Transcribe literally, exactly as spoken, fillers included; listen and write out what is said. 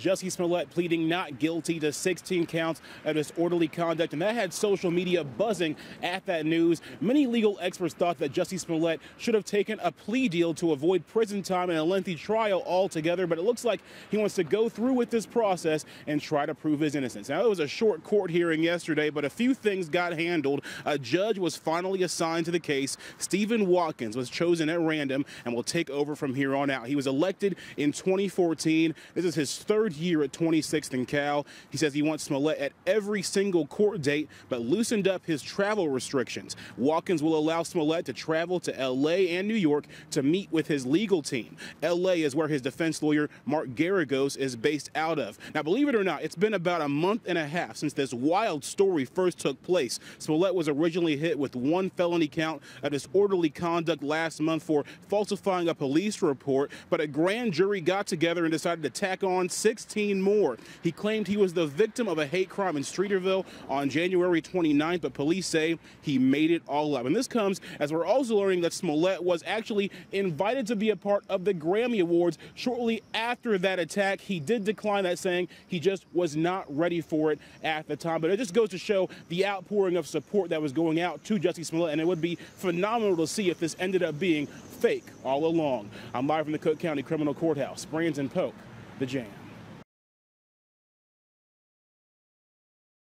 Jussie Smollett pleading not guilty to sixteen counts of disorderly conduct, and that had social media buzzing at that news. Many legal experts thought that Jussie Smollett should have taken a plea deal to avoid prison time and a lengthy trial altogether, but it looks like he wants to go through with this process and try to prove his innocence. Now, it was a short court hearing yesterday, but a few things got handled. A judge was finally assigned to the case. Stephen Watkins was chosen at random and will take over from here on out. He was elected in twenty fourteen. This is his third year at twenty-sixth and Cal. He says he wants Smollett at every single court date, but loosened up his travel restrictions. Watkins will allow Smollett to travel to L A and New York to meet with his legal team. L A is where his defense lawyer, Mark Garagos, is based out of. Now, believe it or not, it's been about a month and a half since this wild story first took place. Smollett was originally hit with one felony count of disorderly conduct last month for falsifying a police report, but a grand jury got together and decided to tack on sixteen more. He claimed he was the victim of a hate crime in Streeterville on January twenty-ninth, but police say he made it all up. And this comes as we're also learning that Smollett was actually invited to be a part of the Grammy Awards shortly after that attack. He did decline that, saying he just was not ready for it at the time. But it just goes to show the outpouring of support that was going out to Jussie Smollett, and it would be phenomenal to see if this ended up being fake all along. I'm live from the Cook County Criminal Courthouse. Brandon Polk, The Jam.